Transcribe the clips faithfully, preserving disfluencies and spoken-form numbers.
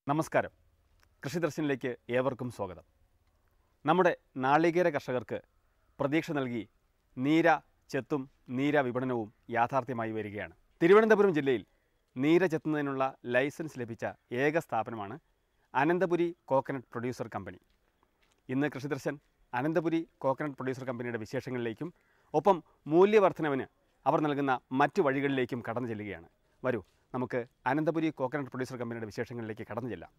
നമസ്കാരം. കൃഷിദർശനിലേക്ക് ഏവർക്കും സ്വാഗതം. നമ്മുടെ നാളികേര കർഷകർക്ക് പ്രതീക്ഷ നൽകി നീര ചെത്തും നീര വിപണനവും യാഥാർത്ഥ്യമായി വരികയാണ്. തിരുവനന്തപുരം ജില്ലയിൽ നീര ചെത്തുന്നതിനുള്ള ലൈസൻസ് ലഭിച്ച ഏക സ്ഥാപനമാണ് അനന്തപുരി കോക്കനട്ട് പ്രൊഡ്യൂസർ കമ്പനി. ഇന്ന് കൃഷിദർശൻ അനന്തപുരി കോക്കനട്ട് പ്രൊഡ്യൂസർ കമ്പനിയുടെ വിശേഷങ്ങളിലേക്കും ഒപ്പം മൂല്യവർദ്ധനവിന് അവർ നൽകുന്ന മറ്റു വഴികളിലേക്കും കടന്നു ചെല്ലുകയാണ്. വരൂ, നമുക്ക് അനന്തപുരി കോക്കനട്ട് പ്രൊഡ്യൂസർ കമ്പനിയുടെ വിശേഷങ്ങളിലേക്ക് കടന്നു ചെല്ലാം.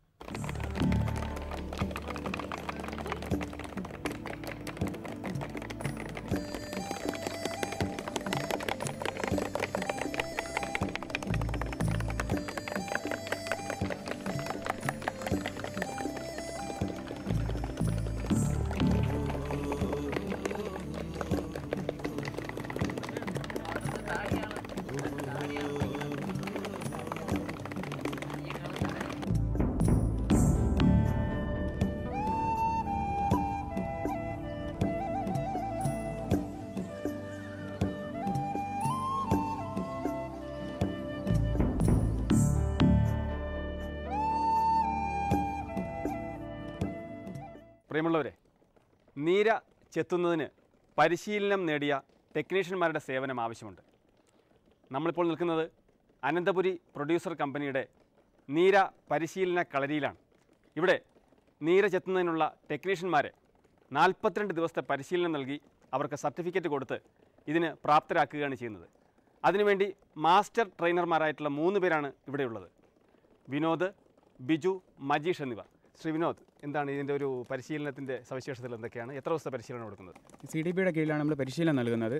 പ്രിയമുള്ളവരെ, നീര ചെത്തുന്നതിന് പരിശീലനം നേടിയ ടെക്നീഷ്യന്മാരുടെ സേവനം ആവശ്യമുണ്ട്. നമ്മളിപ്പോൾ നിൽക്കുന്നത് അനന്തപുരി പ്രൊഡ്യൂസർ കമ്പനിയുടെ നീര പരിശീലന കളരിയിലാണ്. ഇവിടെ നീര ചെത്തുന്നതിനുള്ള ടെക്നീഷ്യന്മാരെ നാൽപ്പത്തിരണ്ട് ദിവസത്തെ പരിശീലനം നൽകി അവർക്ക് സർട്ടിഫിക്കറ്റ് കൊടുത്ത് ഇതിന് പ്രാപ്തരാക്കുകയാണ് ചെയ്യുന്നത്. അതിനുവേണ്ടി മാസ്റ്റർ ട്രെയിനർമാരായിട്ടുള്ള മൂന്ന് പേരാണ് ഇവിടെയുള്ളത്: വിനോദ്, ബിജു, മജീഷ് എന്നിവർ. ശ്രീ വിനോദ്, എന്താണ് ഇതിൻ്റെ ഒരു പരിശീലനത്തിൻ്റെ സവിശേഷതകൾ എന്തൊക്കെയാണ്? എത്ര ദിവസത്തെ പരിശീലനം കൊടുക്കുന്നത്? സി ഡി ബിയുടെ കീഴിലാണ് നമ്മൾ പരിശീലനം നൽകുന്നത്.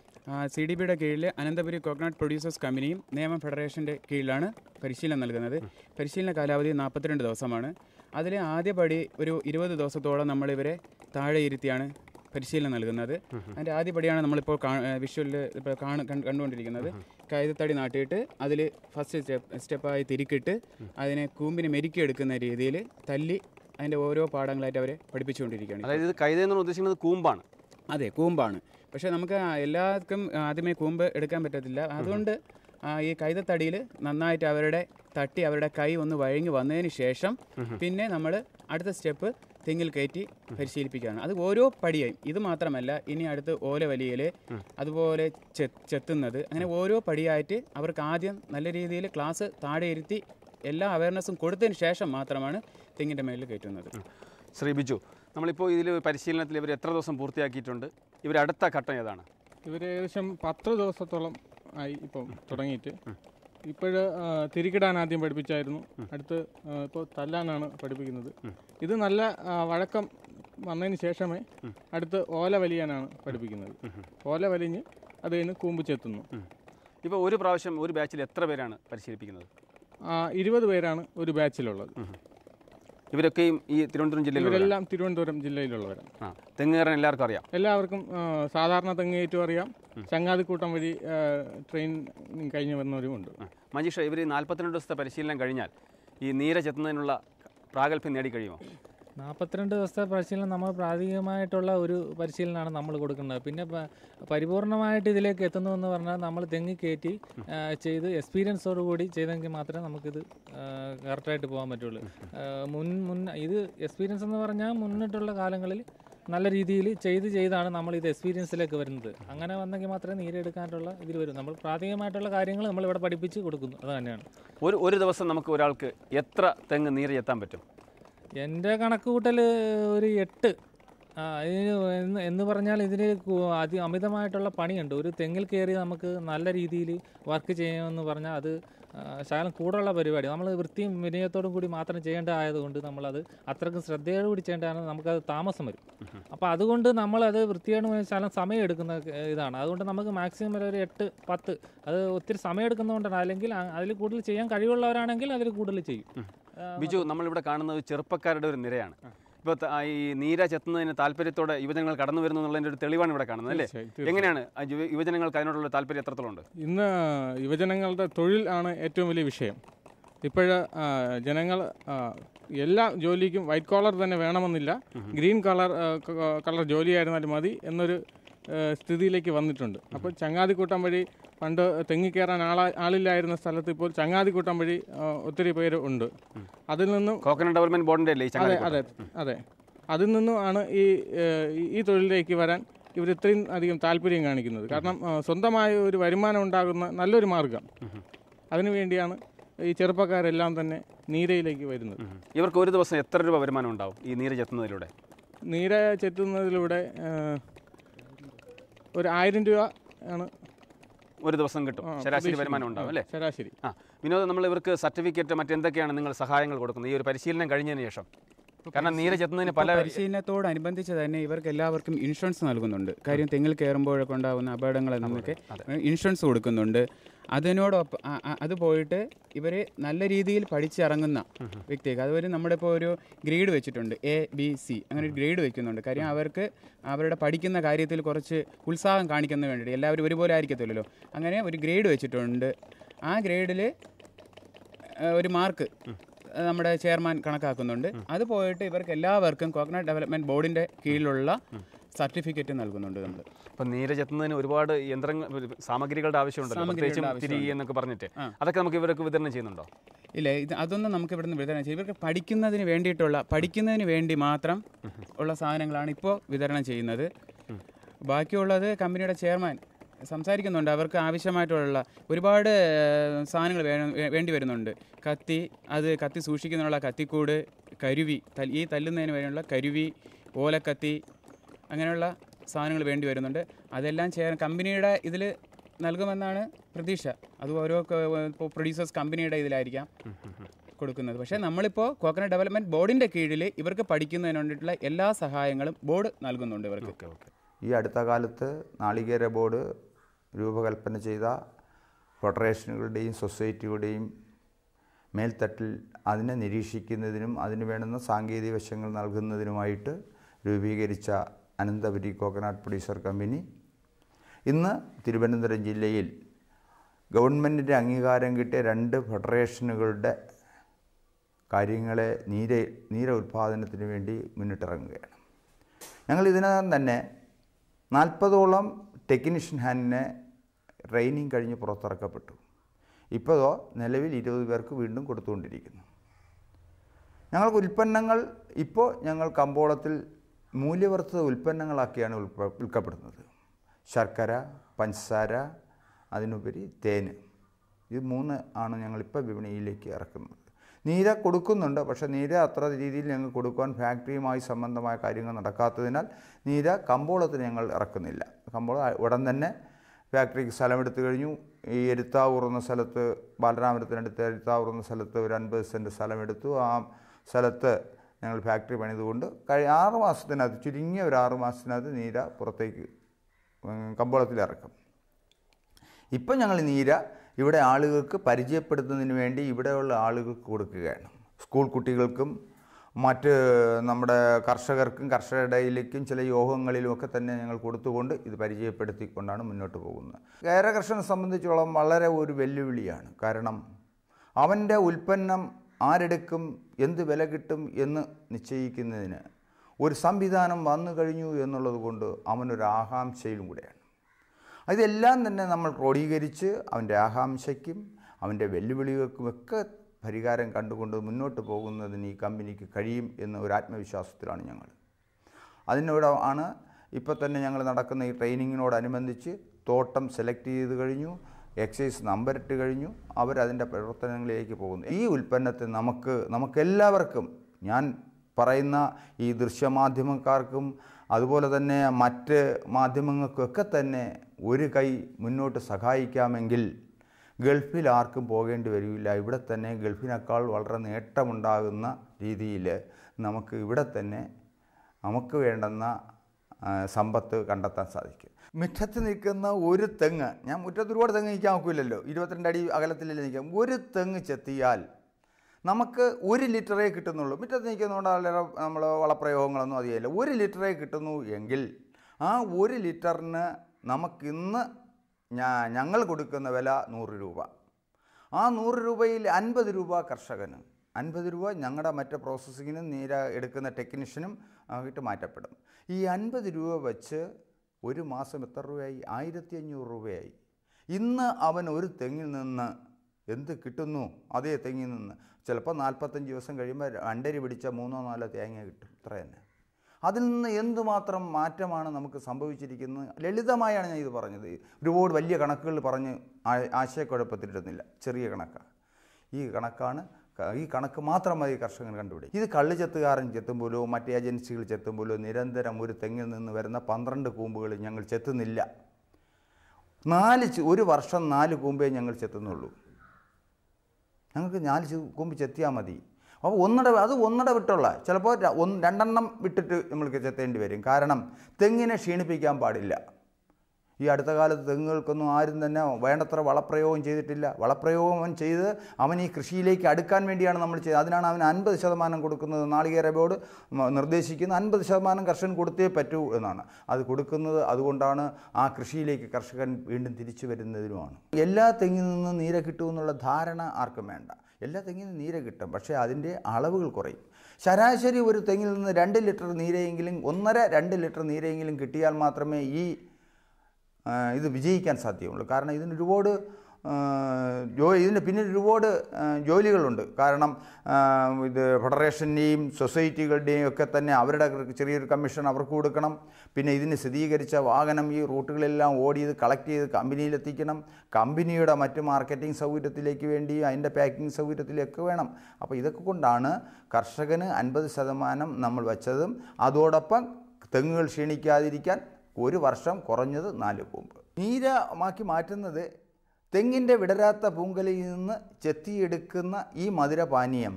സി ഡി ബിയുടെ കീഴിൽ അനന്തപുരി കോക്കനട്ട് പ്രൊഡ്യൂസേഴ്സ് കമ്പനിയും നിയമ ഫെഡറേഷൻ്റെ കീഴിലാണ് പരിശീലനം നൽകുന്നത്. പരിശീലന കാലാവധി നാൽപ്പത്തിരണ്ട് ദിവസമാണ്. അതിൽ ആദ്യ പടി ഒരു ഇരുപത് ദിവസത്തോളം നമ്മളിവരെ താഴെ ഇരുത്തിയാണ് പരിശീലനം നൽകുന്നത്. അതിൻ്റെ ആദ്യപടിയാണ് നമ്മളിപ്പോൾ വിഷ്വലിൽ ഇപ്പോൾ കാണ കണ്ടുകൊണ്ടിരിക്കുന്നത്. കൈതത്തടി നാട്ടിയിട്ട് അതിൽ ഫസ്റ്റ് സ്റ്റെപ്പ് സ്റ്റെപ്പായി തിരിക്കിട്ട് അതിനെ കൂമ്പിന് മെരുക്കിയെടുക്കുന്ന രീതിയിൽ തല്ലി അതിൻ്റെ ഓരോ പാഠങ്ങളായിട്ട് അവരെ പഠിപ്പിച്ചുകൊണ്ടിരിക്കുകയാണ്. അതായത് കൈതെന്ന് ഉദ്ദേശിക്കുന്നത് കൂമ്പാണ്. അതെ, കൂമ്പാണ്. പക്ഷേ നമുക്ക് എല്ലാവർക്കും ആദ്യമേ കൂമ്പ് എടുക്കാൻ പറ്റത്തില്ല. അതുകൊണ്ട് ഈ കൈതത്തടിയിൽ നന്നായിട്ട് അവരുടെ തട്ടി അവരുടെ കൈ ഒന്ന് വഴങ്ങി വന്നതിന് ശേഷം പിന്നെ നമ്മൾ അടുത്ത സ്റ്റെപ്പ് തെങ്ങിൽ കയറ്റി പരിശീലിപ്പിക്കുകയാണ്. അത് ഓരോ പടിയായും. ഇത് മാത്രമല്ല, ഇനി അടുത്ത് ഓല വലിയൽ, അതുപോലെ ചെത്തുന്നത്, അങ്ങനെ ഓരോ പടിയായിട്ട് അവർക്ക് ആദ്യം നല്ല രീതിയിൽ ക്ലാസ് താഴെ ഇരുത്തി എല്ലാ അവയർനെസ്സും കൊടുത്തതിന് ശേഷം മാത്രമാണ് തെങ്ങിൻ്റെ മേലിൽ കയറ്റുന്നത്. ശ്രീ ബിജു, നമ്മളിപ്പോൾ ഇതിൽ പരിശീലനത്തിൽ ഇവർ എത്ര ദിവസം പൂർത്തിയാക്കിയിട്ടുണ്ട്? ഇവർ അടുത്ത ഘട്ടം ഏതാണ്? ഇവർ ഏകദേശം പത്ത് ദിവസത്തോളം ആയി ഇപ്പം തുടങ്ങിയിട്ട്. ഇപ്പോൾ തിരിക്കിടാൻ ആദ്യം പഠിപ്പിച്ചായിരുന്നു. അടുത്ത് ഇപ്പോൾ തല്ലാനാണ് പഠിപ്പിക്കുന്നത്. ഇത് നല്ല വഴക്കം വന്നതിന് ശേഷമേ അടുത്ത് ഓല വലിയാനാണ് പഠിപ്പിക്കുന്നത്. ഓല വലിഞ്ഞ് അത് കഴിഞ്ഞ് കൂമ്പ് ചെത്തുന്നു. ഇപ്പോൾ ഒരു പ്രാവശ്യം ഒരു ബാച്ചിൽ എത്ര പേരാണ് പരിശീലിപ്പിക്കുന്നത്? ഇരുപത് പേരാണ് ഒരു ബാച്ചിലുള്ളത്. ഇവരൊക്കെയും ഈ തിരുവനന്തപുരം ജില്ലയിൽ ഇവരെല്ലാം തിരുവനന്തപുരം ജില്ലയിലുള്ളവരാണ്. തെങ്ങ് കയറാൻ എല്ലാവർക്കും അറിയാം. എല്ലാവർക്കും സാധാരണ തെങ്ങ് കയറ്റും അറിയാം. ചങ്ങാതിക്കൂട്ടം വഴി ട്രെയിൻ കഴിഞ്ഞ് വന്നവരുമുണ്ട്. മജീഷ, ഇവർ നാൽപ്പത്തിരണ്ട് ദിവസത്തെ പരിശീലനം കഴിഞ്ഞാൽ ഈ നീര ചെത്തുന്നതിനുള്ള പ്രാഗൽഭ്യം നേടിക്കഴിയുമോ? നാൽപ്പത്തിരണ്ട് ദിവസത്തെ പരിശീലനം നമ്മൾ പ്രാഥമികമായിട്ടുള്ള ഒരു പരിശീലനമാണ് നമ്മൾ കൊടുക്കുന്നത്. പിന്നെ പരിപൂർണമായിട്ട് ഇതിലേക്ക് എത്തുന്നതെന്ന് പറഞ്ഞാൽ നമ്മൾ തെങ്ങി കയറ്റി ചെയ്ത് എക്സ്പീരിയൻസോട് കൂടി ചെയ്തെങ്കിൽ മാത്രമേ നമുക്കിത് കറക്റ്റായിട്ട് പോകാൻ പറ്റുള്ളൂ. മുൻ മുൻ ഇത് എക്സ്പീരിയൻസ് എന്ന് പറഞ്ഞാൽ മുന്നിട്ടുള്ള കാലങ്ങളിൽ നല്ല രീതിയിൽ ചെയ്ത് ചെയ്താണ് നമ്മൾ ഇത് എക്സ്പീരിയൻസിലേക്ക് വരുന്നത്. അങ്ങനെ വന്നെങ്കിൽ മാത്രമേ നീരെടുക്കാനുള്ള ഇതിൽ വരും. നമ്മൾ പ്രാഥമികമായിട്ടുള്ള കാര്യങ്ങൾ നമ്മളിവിടെ പഠിപ്പിച്ച് കൊടുക്കുന്നു. അത് തന്നെയാണ്. ഒരു ഒരു ദിവസം നമുക്ക് ഒരാൾക്ക് എത്ര തെങ്ങ് നീര് എത്താൻ പറ്റും? എൻ്റെ കണക്ക് കൂട്ടൽ ഒരു എട്ട്. ഇതിന് എന്ന് പറഞ്ഞാൽ ഇതിന് അതി അമിതമായിട്ടുള്ള പണിയുണ്ട്. ഒരു തെങ്ങിൽ കയറി നമുക്ക് നല്ല രീതിയിൽ വർക്ക് ചെയ്യുമെന്ന് പറഞ്ഞാൽ അത് ശകലം കൂടുതലുള്ള പരിപാടി. നമ്മൾ വൃത്തിയും വിനയത്തോടും കൂടി മാത്രം ചെയ്യേണ്ട ആയതുകൊണ്ട് നമ്മളത് അത്രയ്ക്കും ശ്രദ്ധയോടുകൂടി ചെയ്യേണ്ടതാണ്. നമുക്കത് താമസം വരും. അപ്പോൾ അതുകൊണ്ട് നമ്മളത് വൃത്തിയോട് ശകലം സമയം എടുക്കുന്ന ഇതാണ്. അതുകൊണ്ട് നമുക്ക് മാക്സിമം ഒരു എട്ട് പത്ത് അത് ഒത്തിരി സമയം എടുക്കുന്നതുകൊണ്ടാണ്. അല്ലെങ്കിൽ അതിൽ കൂടുതൽ ചെയ്യാൻ കഴിവുള്ളവരാണെങ്കിൽ അതിൽ കൂടുതൽ ചെയ്യും. ബിജു, നമ്മളിവിടെ കാണുന്നത് ചെറുപ്പക്കാരുടെ ഒരു നിരയാണ്. ഇപ്പോൾ ഈ നീര ചെത്തുന്നതിന് താല്പര്യത്തോടെ യുവജനങ്ങൾ കടന്നു വരുന്നു എന്നുള്ളതിൻ്റെ ഒരു തെളിവാണ് ഇവിടെ കാണുന്നത്, അല്ലേ? എങ്ങനെയാണ് യുവജനങ്ങൾക്ക് അതിനോടുള്ള താല്പര്യം എത്രത്തോളം ഉണ്ട്? ഇന്ന് യുവജനങ്ങളുടെ തൊഴിൽ ആണ് ഏറ്റവും വലിയ വിഷയം. ഇപ്പോഴ് ജനങ്ങൾ എല്ലാ ജോലിക്കും വൈറ്റ് കോളർ തന്നെ വേണമെന്നില്ല, ഗ്രീൻ കളർ കളർ ജോലിയായിരുന്നാലും മതി എന്നൊരു സ്ഥിതിയിലേക്ക് വന്നിട്ടുണ്ട്. അപ്പോൾ ചങ്ങാതിക്കൂട്ടം വഴി പണ്ട് തെങ്ങിക്കയറാൻ ആളാ ആളില്ലായിരുന്ന സ്ഥലത്ത് ഇപ്പോൾ ചങ്ങാതിക്കൂട്ടം വഴി ഒത്തിരി പേര് ഉണ്ട്. അതിൽ നിന്നും കോക്കനട്ട് ഡെവലപ്മെന്റ് ബോർഡിൻ്റെ അല്ലേ? അതെ അതെ അതെ അതിൽ നിന്നും ആണ് ഈ ഈ തൊഴിലിലേക്ക് വരാൻ ഇവർ ഇത്രയും അധികം താല്പര്യം കാണിക്കുന്നത്. കാരണം സ്വന്തമായ ഒരു വരുമാനം ഉണ്ടാകുന്ന നല്ലൊരു മാർഗം. അതിനുവേണ്ടിയാണ് ഈ ചെറുപ്പക്കാരെല്ലാം തന്നെ നീരയിലേക്ക് വരുന്നത്. ഇവർക്ക് ഒരു ദിവസം എത്ര രൂപ വരുമാനം ഉണ്ടാവും ഈ നീര ചെത്തുന്നതിലൂടെ? നീര ചെത്തുന്നതിലൂടെ ഒരു ആയിരം രൂപ ആണ് ഒരു ദിവസം കിട്ടും, ശരാശരി വരുമാനം ഉണ്ടാവും അല്ലേ? ശരാശരി. ആ വിനോദം, നമ്മൾ ഇവർക്ക് സർട്ടിഫിക്കറ്റ് മറ്റെന്തൊക്കെയാണ് നിങ്ങൾ സഹായങ്ങൾ കൊടുക്കുന്നത് ഈ ഒരു പരിശീലനം കഴിഞ്ഞതിന് ശേഷം? കാരണം നീര ചെത്തുന്നതിന് പല പരിശീലനത്തോടനുബന്ധിച്ച് തന്നെ ഇവർക്ക് എല്ലാവർക്കും ഇൻഷുറൻസ് നൽകുന്നുണ്ട്. കാര്യം തെങ്ങിൽ കയറുമ്പോഴൊക്കെ ഉണ്ടാകുന്ന അപകടങ്ങളിൽ നിന്നൊക്കെ ഇൻഷുറൻസ് കൊടുക്കുന്നുണ്ട്. അതിനോടൊപ്പം അത് പോയിട്ട് ഇവർ നല്ല രീതിയിൽ പഠിച്ചിറങ്ങുന്ന വ്യക്തിക്ക് അതുപോലെ നമ്മുടെ ഇപ്പോൾ ഒരു ഗ്രേഡ് വെച്ചിട്ടുണ്ട്, എ ബി സി അങ്ങനെ ഒരു ഗ്രേഡ് വെക്കുന്നുണ്ട്. കാര്യം അവർക്ക് അവരുടെ പഠിക്കുന്ന കാര്യത്തിൽ കുറച്ച് ഉത്സാഹം കാണിക്കുന്നതിന് വേണ്ടിയിട്ട് എല്ലാവരും ഒരുപോലെ ആയിരിക്കത്തില്ലല്ലോ. അങ്ങനെ ഒരു ഗ്രേഡ് വെച്ചിട്ടുണ്ട്. ആ ഗ്രേഡിൽ ഒരു മാർക്ക് നമ്മുടെ ചെയർമാൻ കണക്കാക്കുന്നുണ്ട്. അത് പോയിട്ട് ഇവർക്ക് എല്ലാവർക്കും കോക്കനട്ട് ഡെവലപ്മെന്റ് ബോർഡിന്റെ കീഴിലുള്ള സർട്ടിഫിക്കറ്റ് നൽകുന്നുണ്ട്. നമ്മൾ ഇപ്പം നീര ചെത്തുന്നതിന് ഒരുപാട് യന്ത്രങ്ങൾ സാമഗ്രികളുടെ ആവശ്യമുണ്ടല്ലോ, പ്രത്യേകിച്ചും തിരികെ എന്നൊക്കെ പറഞ്ഞിട്ട് അതൊക്കെ നമുക്ക് ഇവർക്ക് വിതരണം ചെയ്യുന്നുണ്ടോ? ഇല്ല, ഇത് അതൊന്നും നമുക്ക് ഇവിടുന്ന് വിതരണം ചെയ്യും. ഇവർക്ക് പഠിക്കുന്നതിന് വേണ്ടിയിട്ടുള്ള പഠിക്കുന്നതിന് വേണ്ടി മാത്രം ഉള്ള സാധനങ്ങളാണ് ഇപ്പോൾ വിതരണം ചെയ്യുന്നത്. ബാക്കിയുള്ളത് കമ്പനിയുടെ ചെയർമാൻ സംസാരിക്കുന്നുണ്ട്. അവർക്ക് ആവശ്യമായിട്ടുള്ള ഒരുപാട് സാധനങ്ങൾ വേണ്ടി വരുന്നുണ്ട്. കത്തി, അത് കത്തി സൂക്ഷിക്കുന്നതിനുള്ള കത്തിക്കൂട്, കരുവി, ഈ തല്ലുന്നതിന് വേണ്ടിയുള്ള കരുവി, ഓലക്കത്തി, അങ്ങനെയുള്ള സാധനങ്ങൾ വേണ്ടി വരുന്നുണ്ട്. അതെല്ലാം ചേർ കമ്പനിയുടെ ഇതിൽ നൽകുമെന്നാണ് പ്രതീക്ഷ. അത് ഓരോ ഇപ്പോൾ പ്രൊഡ്യൂസേഴ്സ് കമ്പനിയുടെ ഇതിലായിരിക്കാം കൊടുക്കുന്നത്. പക്ഷേ നമ്മളിപ്പോൾ കോക്കനട്ട് ഡെവലപ്മെൻറ്റ് ബോർഡിൻ്റെ കീഴിൽ ഇവർക്ക് പഠിക്കുന്നതിന് വേണ്ടിയിട്ടുള്ള എല്ലാ സഹായങ്ങളും ബോർഡ് നൽകുന്നുണ്ട് ഇവർക്ക്. ഈ അടുത്ത കാലത്ത് നാളികേര ബോർഡ് രൂപകൽപ്പന ചെയ്ത ഫെഡറേഷനുകളുടെയും സൊസൈറ്റികളുടെയും മേൽത്തട്ടിൽ അതിനെ നിരീക്ഷിക്കുന്നതിനും അതിന് വേണ്ടുന്ന സാങ്കേതിക വശങ്ങൾ നൽകുന്നതിനുമായിട്ട് രൂപീകരിച്ച അനന്തപുരി കോക്കനട്ട് പ്രൊഡ്യൂസർ കമ്പനി ഇന്ന് തിരുവനന്തപുരം ജില്ലയിൽ ഗവൺമെൻറ്റിൻ്റെ അംഗീകാരം കിട്ടിയ രണ്ട് ഫെഡറേഷനുകളുടെ കാര്യങ്ങളെ നീര നീര ഉൽപ്പാദനത്തിന് വേണ്ടി മുന്നിട്ടിറങ്ങുകയാണ്. ഞങ്ങൾ ഇതിനകം തന്നെ നാൽപ്പതോളം ടെക്നീഷ്യൻ ഹാൻഡിനെ ട്രെയിനിങ് കഴിഞ്ഞ് പുറത്തിറക്കപ്പെട്ടു. ഇപ്പോഴോ നിലവിൽ ഇരുപത് പേർക്ക് വീണ്ടും കൊടുത്തുകൊണ്ടിരിക്കുന്നു. ഞങ്ങൾക്ക് ഉൽപ്പന്നങ്ങൾ ഇപ്പോൾ ഞങ്ങൾ കമ്പോളത്തിൽ മൂല്യവർദ്ധിത ഉൽപ്പന്നങ്ങളാക്കിയാണ് ഉൽപ്പ വിൽക്കപ്പെടുന്നത്. ശർക്കര, പഞ്ചസാര, അതിനുപരി തേന്, ഇത് മൂന്ന് ആണ് ഞങ്ങളിപ്പോൾ വിപണിയിലേക്ക് ഇറക്കുന്നത്. നീര കൊടുക്കുന്നുണ്ട്, പക്ഷേ നീര അത്ര രീതിയിൽ ഞങ്ങൾ കൊടുക്കുവാൻ ഫാക്ടറിയുമായി സംബന്ധമായ കാര്യങ്ങൾ നടക്കാത്തതിനാൽ നീര കമ്പോളത്തിന് ഞങ്ങൾ ഇറക്കുന്നില്ല. കമ്പോളം ഉടൻ തന്നെ ഫാക്ടറിക്ക് സ്ഥലമെടുത്തു കഴിഞ്ഞു. ഈ എരുത്താവൂർ എന്ന സ്ഥലത്ത്, ബാലരാമപുരത്തിനടുത്ത് എരുത്താവൂർ എന്ന സ്ഥലത്ത് ഒരു അൻപത് സെൻറ്റ് സ്ഥലമെടുത്തു. ആ സ്ഥലത്ത് ഞങ്ങൾ ഫാക്ടറി പണിതുകൊണ്ട് കഴി ആറ് മാസത്തിനകത്ത് ചുരുങ്ങിയ ഒരു ആറ് മാസത്തിനകത്ത് നീര പുറത്തേക്ക് കമ്പോളത്തിൽ ഇറക്കും. ഇപ്പം ഞങ്ങൾ നീര ഇവിടെ ആളുകൾക്ക് പരിചയപ്പെടുത്തുന്നതിന് വേണ്ടി ഇവിടെയുള്ള ആളുകൾക്ക് കൊടുക്കുകയാണ്. സ്കൂൾ കുട്ടികൾക്കും മറ്റ് നമ്മുടെ കർഷകർക്കും കർഷകരുടെ ഇടയിലേക്കും ചില യോഗങ്ങളിലുമൊക്കെ തന്നെ ഞങ്ങൾ കൊടുത്തുകൊണ്ട് ഇത് പരിചയപ്പെടുത്തിക്കൊണ്ടാണ് മുന്നോട്ട് പോകുന്നത്. കയറ കർഷകനെ സംബന്ധിച്ചോളം വളരെ ഒരു വെല്ലുവിളിയാണ്. കാരണം അവൻ്റെ ഉൽപ്പന്നം ആരെടുക്കും, എന്ത് വില കിട്ടും എന്ന് നിശ്ചയിക്കുന്നതിന് ഒരു സംവിധാനം വന്നു കഴിഞ്ഞു എന്നുള്ളത് കൊണ്ട് അവനൊരു ആകാംക്ഷയിലും കൂടെയാണ്. ഇതെല്ലാം തന്നെ നമ്മൾ ക്രോഡീകരിച്ച് അവൻ്റെ ആകാംക്ഷയ്ക്കും അവൻ്റെ വെല്ലുവിളികൾക്കുമൊക്കെ പരിഹാരം കണ്ടുകൊണ്ട് മുന്നോട്ട് പോകുന്നതിന് ഈ കമ്പനിക്ക് കഴിയും എന്ന ഒരു ആത്മവിശ്വാസത്തിലാണ് ഞങ്ങൾ. അതിനോട് ആണ് ഇപ്പോൾ തന്നെ ഞങ്ങൾ നടക്കുന്ന ഈ ട്രെയിനിങ്ങിനോടനുബന്ധിച്ച് തോട്ടം സെലക്ട് ചെയ്ത് കഴിഞ്ഞു, എക്സൈസ് നമ്പറിട്ട് കഴിഞ്ഞു, അവരതിൻ്റെ പ്രവർത്തനങ്ങളിലേക്ക് പോകുന്നു. ഈ ഉൽപ്പന്നത്തെ നമുക്ക് നമുക്കെല്ലാവർക്കും, ഞാൻ പറയുന്ന ഈ ദൃശ്യമാധ്യമക്കാർക്കും അതുപോലെ തന്നെ മറ്റ് മാധ്യമങ്ങൾക്കൊക്കെ തന്നെ ഒരു കൈ മുന്നോട്ട് സഹായിക്കാമെങ്കിൽ ഗൾഫിൽ ആർക്കും പോകേണ്ടി വരില്ല. ഇവിടെ തന്നെ ഗൾഫിനേക്കാൾ വളരെ നേട്ടമുണ്ടാകുന്ന രീതിയിൽ നമുക്ക് ഇവിടെ തന്നെ നമുക്ക് വേണ്ടുന്ന സമ്പത്ത് കണ്ടെത്താൻ സാധിക്കും. മുറ്റത്ത് നിൽക്കുന്ന ഒരു തെങ്ങ്, ഞാൻ മുറ്റത്ത് ഒരുപാട് തെങ്ങ് നിൽക്കാൻ നോക്കില്ലല്ലോ, ഇരുപത്തിരണ്ട് അടി അകലത്തിലല്ലേ നിൽക്കാം. ഒരു തെങ്ങ് ചെത്തിയാൽ നമുക്ക് ഒരു ലിറ്ററേ കിട്ടുന്നുള്ളൂ. മുറ്റത്ത് നിൽക്കുന്നതുകൊണ്ട് വളരെ നമ്മൾ വളപ്രയോഗങ്ങളൊന്നും അധികമില്ല. ഒരു ലിറ്ററേ കിട്ടുന്നു എങ്കിൽ ആ ഒരു ലിറ്ററിന് നമുക്കിന്ന് ഞങ്ങൾ കൊടുക്കുന്ന വില നൂറ് രൂപ. ആ നൂറ് രൂപയിൽ അൻപത് രൂപ കർഷകന്, അൻപത് രൂപ ഞങ്ങളുടെ മറ്റ് പ്രോസസ്സിങ്ങിനും നീര എടുക്കുന്ന ടെക്നീഷ്യനും ആയിട്ട് മാറ്റപ്പെടും. ഈ അൻപത് രൂപ വെച്ച് ഒരു മാസം എത്ര രൂപയായി? ആയിരത്തി അഞ്ഞൂറ് രൂപയായി. ഇന്ന് അവൻ ഒരു തെങ്ങിൽ നിന്ന് എന്ത് കിട്ടുന്നു അതേ തെങ്ങിൽ നിന്ന് ചിലപ്പോൾ നാൽപ്പത്തഞ്ച് ദിവസം കഴിയുമ്പോൾ രണ്ടരി പിടിച്ച മൂന്നോ നാലോ തേങ്ങ കിട്ടും, ഇത്ര തന്നെ. അതിൽ നിന്ന് എന്തുമാത്രം മാറ്റമാണ് നമുക്ക് സംഭവിച്ചിരിക്കുന്നത്. ലളിതമായാണ് ഞാൻ ഇത് പറഞ്ഞത്. ഒരുപാട് വലിയ കണക്കുകൾ പറഞ്ഞ് ആശയക്കുഴപ്പത്തിലിടുന്നില്ല, ചെറിയ കണക്കാണ്. ഈ കണക്കാണ് ഈ കണക്ക് മാത്രം മതി കർഷകൻ കണ്ടുപിടിക്കും. ഇത് കള്ള് ചെത്തുകാരൻ ചെത്തുമ്പോഴോ മറ്റേ ഏജൻസികൾ ചെത്തുമ്പോഴോ നിരന്തരം ഒരു തെങ്ങിൽ നിന്ന് വരുന്ന പന്ത്രണ്ട് കൂമ്പുകൾ ഞങ്ങൾ ചെത്തുന്നില്ല. നാല് ഒരു വർഷം നാല് കൂമ്പേ ഞങ്ങൾ ചെത്തുന്നുള്ളൂ. ഞങ്ങൾക്ക് നാല് കൂമ്പ് ചെത്തിയാൽ മതി. അപ്പോൾ ഒന്നട അത് ഒന്നട വിട്ടുള്ള ചിലപ്പോൾ ഒന്ന് രണ്ടെണ്ണം വിട്ടിട്ട് നമ്മൾക്ക് ചെത്തേണ്ടി വരും. കാരണം തെങ്ങിനെ ക്ഷീണിപ്പിക്കാൻ പാടില്ല. ഈ അടുത്ത കാലത്ത് തെങ്ങുകൾക്കൊന്നും ആരും തന്നെ വേണ്ടത്ര വളപ്രയോഗം ചെയ്തിട്ടില്ല. വളപ്രയോഗം അവൻ ചെയ്ത് അവൻ ഈ കൃഷിയിലേക്ക് അടുക്കാൻ വേണ്ടിയാണ് നമ്മൾ ചെയ്തത്. അതിനാണ് അവൻ അൻപത് ശതമാനം കൊടുക്കുന്നത്. നാളികേര ബോർഡ് നിർദ്ദേശിക്കുന്ന അൻപത് ശതമാനം കർഷകൻ കൊടുത്തേ പറ്റൂ എന്നാണ്. അത് കൊടുക്കുന്നത് അതുകൊണ്ടാണ് ആ കൃഷിയിലേക്ക് കർഷകൻ വീണ്ടും തിരിച്ചു വരുന്നതിനുമാണ്. എല്ലാ തെങ്ങിൽ നിന്നും നീര കിട്ടുമെന്നുള്ള ധാരണ ആർക്കും വേണ്ട. എല്ലാ തെങ്ങിൽ നിന്ന് നീര കിട്ടും, പക്ഷേ അതിൻ്റെ അളവുകൾ കുറയും. ശരാശരി ഒരു തെങ്ങിൽ നിന്ന് രണ്ട് ലിറ്റർ നീരയെങ്കിലും ഒന്നര രണ്ട് ലിറ്റർ നീരയെങ്കിലും കിട്ടിയാൽ മാത്രമേ ഈ ഇത് വിജയിക്കാൻ സാധ്യമുള്ളൂ. കാരണം ഇതിന് ഒരുപാട് ജോ ഇതിന് പിന്നിൽ ഒരുപാട് ജോലികളുണ്ട്. കാരണം ഇത് ഫെഡറേഷൻ്റെയും സൊസൈറ്റികളുടെയും ഒക്കെ തന്നെ അവരുടെ ചെറിയൊരു കമ്മീഷൻ അവർക്ക് കൊടുക്കണം. പിന്നെ ഇതിന് സ്ഥിരീകരിച്ച വാഹനം ഈ റൂട്ടുകളെല്ലാം ഓടി ഇത് കളക്ട് ചെയ്ത് കമ്പനിയിലെത്തിക്കണം. കമ്പനിയുടെ മറ്റ് മാർക്കറ്റിംഗ് സൗകര്യത്തിലേക്ക് വേണ്ടി അതിൻ്റെ പാക്കിംഗ് സൗകര്യത്തിലേക്ക് വേണം. അപ്പോൾ ഇതൊക്കെ കൊണ്ടാണ് കർഷകന് അൻപത് ശതമാനം നമ്മൾ വച്ചതും അതോടൊപ്പം തെങ്ങുകൾ ക്ഷീണിക്കാതിരിക്കാൻ ഒരു വർഷം കുറഞ്ഞത് നാല് കൂമ്പ് നീരമാക്കി മാറ്റുന്നത്. തെങ്ങിൻ്റെ വിടരാത്ത പൂങ്കലിൽ നിന്ന് ചെത്തിയെടുക്കുന്ന ഈ മധുരപാനീയം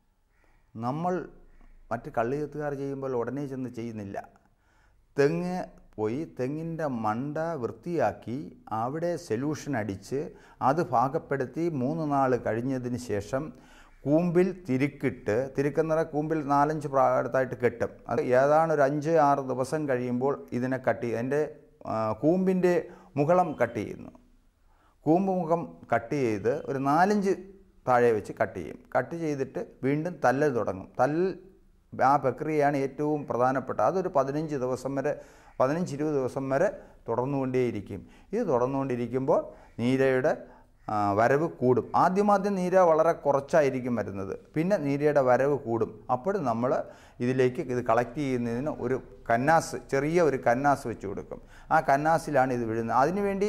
നമ്മൾ മറ്റ് കള്ളുചെത്തുകാർ ചെയ്യുമ്പോൾ ഉടനെ ചെന്ന് ചെയ്യുന്നില്ല. തെങ്ങ് പോയി തെങ്ങിൻ്റെ മണ്ട വൃത്തിയാക്കി അവിടെ സൊല്യൂഷൻ അടിച്ച് അത് പാകപ്പെടുത്തി മൂന്ന് നാൾ കഴിഞ്ഞതിന് ശേഷം കൂമ്പിൽ തിരുക്കിട്ട്, തിരുക്കെന്ന് പറഞ്ഞാൽ കൂമ്പിൽ നാലഞ്ച് പ്രായത്തായിട്ട് കെട്ടും. അത് ഏതാണ് ഒരു അഞ്ച് ആറ് ദിവസം കഴിയുമ്പോൾ ഇതിനെ കട്ട് ചെയ്യും. അതിൻ്റെ കൂമ്പിൻ്റെ മുകളം കട്ട് ചെയ്യുന്നു. കൂമ്പ് മുഖം കട്ട് ചെയ്ത് ഒരു നാലഞ്ച് താഴെ വെച്ച് കട്ട് ചെയ്യും. കട്ട് ചെയ്തിട്ട് വീണ്ടും തല്ലൽ തുടങ്ങും. തല്ലൽ ആ പ്രക്രിയയാണ് ഏറ്റവും പ്രധാനപ്പെട്ട. അതൊരു പതിനഞ്ച് ദിവസം വരെ പതിനഞ്ച് ഇരുപത് ദിവസം വരെ തുടർന്നുകൊണ്ടേയിരിക്കും. ഇത് തുടർന്നുകൊണ്ടിരിക്കുമ്പോൾ നീരയുടെ വരവ് കൂടും. ആദ്യമാദ്യം നീര വളരെ കുറച്ചായിരിക്കും വരുന്നത്, പിന്നെ നീരയുടെ വരവ് കൂടും. അപ്പോൾ നമ്മൾ ഇതിലേക്ക് ഇത് കളക്ട് ചെയ്യുന്നതിന് ഒരു കന്നാസ്, ചെറിയ ഒരു കന്നാസ് വെച്ച് കൊടുക്കും. ആ കന്നാസിലാണ് ഇത് വീഴുന്നത്. അതിനുവേണ്ടി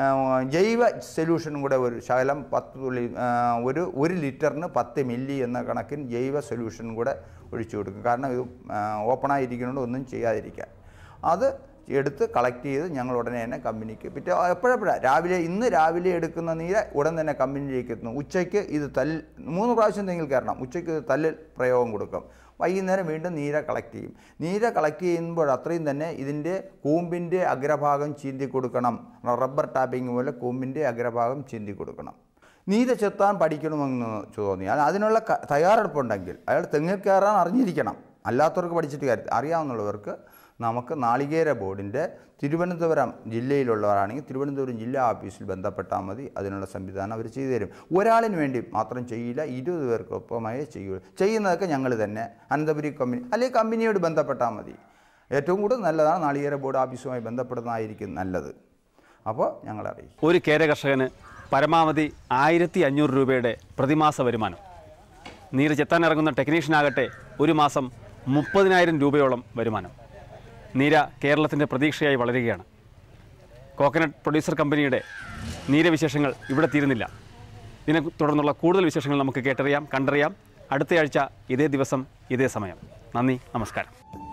ജൈവ സൊല്യൂഷനും കൂടെ ഒരു ശകലം പത്ത് തുള്ളി ഒരു ഒരു ലിറ്ററിന് പത്ത് മില്ലി എന്ന കണക്കിന് ജൈവ സൊല്യൂഷനും കൂടെ ഒഴിച്ചു കൊടുക്കും. കാരണം ഇത് ഓപ്പണായിരിക്കുന്നതുകൊണ്ട് ഒന്നും ചെയ്യാതിരിക്കാൻ. അത് എടുത്ത് കളക്ട് ചെയ്ത് ഞങ്ങൾ ഉടനെ തന്നെ കമ്പനിക്ക് പിറ്റേ എപ്പോഴെപ്പോഴാണ് രാവിലെ ഇന്ന് രാവിലെ എടുക്കുന്ന നീര ഉടൻ തന്നെ കമ്പനിയിലേക്ക് എത്തുന്നു. ഉച്ചയ്ക്ക് ഇത് തല്ല് മൂന്ന് പ്രാവശ്യം തെങ്ങിൽ കയറണം. ഉച്ചയ്ക്ക് ഇത് തല്ലിൽ പ്രയോഗം കൊടുക്കും. വൈകുന്നേരം വീണ്ടും നീര കളക്ട് ചെയ്യും. നീര കളക്ട് ചെയ്യുമ്പോൾ അത്രയും തന്നെ ഇതിൻ്റെ കൂമ്പിൻ്റെ അഗ്രഭാഗം ചീന്തി കൊടുക്കണം. റബ്ബർ ടാപ്പിംഗ് പോലെ കൂമ്പിൻ്റെ അഗ്രഭാഗം ചീന്തി കൊടുക്കണം. നീര ചെത്താൻ പഠിക്കണമെന്ന് തോന്നിയാൽ അതിനുള്ള തയ്യാറെടുപ്പുണ്ടെങ്കിൽ അയാൾ തെങ്ങിൽ കയറാൻ അറിഞ്ഞിരിക്കണം. അല്ലാത്തവർക്ക് പഠിച്ചിട്ട് കാര്യം അറിയാവുന്നവർക്ക് നമുക്ക് നാളികേര ബോർഡിൻ്റെ തിരുവനന്തപുരം ജില്ലയിലുള്ളവരാണെങ്കിൽ തിരുവനന്തപുരം ജില്ലാ ഓഫീസിൽ ബന്ധപ്പെട്ടാൽ മതി. അതിനുള്ള സംവിധാനം അവർ ചെയ്തു തരും. ഒരാളിന് വേണ്ടി മാത്രം ചെയ്യില്ല, ഇരുപത് പേർക്കൊപ്പമായി ചെയ്യുള്ളൂ. ചെയ്യുന്നതൊക്കെ ഞങ്ങൾ തന്നെ അനന്തപുരി കമ്പനി അല്ലെങ്കിൽ കമ്പനിയോട് ബന്ധപ്പെട്ടാൽ മതി. ഏറ്റവും കൂടുതൽ നല്ലതാണ് നാളികേര ബോർഡ് ഓഫീസുമായി ബന്ധപ്പെടുന്നതായിരിക്കും നല്ലത്. അപ്പോൾ ഞങ്ങളറിയും. ഒരു കേര കർഷകന് പരമാവധി ആയിരത്തി അഞ്ഞൂറ് രൂപയുടെ പ്രതിമാസ വരുമാനം. നീര് ചെത്താനിറങ്ങുന്ന ടെക്നീഷ്യനാകട്ടെ ഒരു മാസം മുപ്പതിനായിരം രൂപയോളം വരുമാനം. നീര കേരളത്തിൻ്റെ പ്രതീക്ഷയായി വളരുകയാണ്. കോക്കനട്ട് പ്രൊഡ്യൂസർ കമ്പനിയുടെ നീരവിശേഷങ്ങൾ ഇവിടെ തീരുന്നില്ല. ഇതിനെ തുടർന്നുള്ള കൂടുതൽ വിശേഷങ്ങൾ നമുക്ക് കേട്ടറിയാം, കണ്ടറിയാം അടുത്തയാഴ്ച ഇതേ ദിവസം ഇതേ സമയം. നന്ദി, നമസ്കാരം.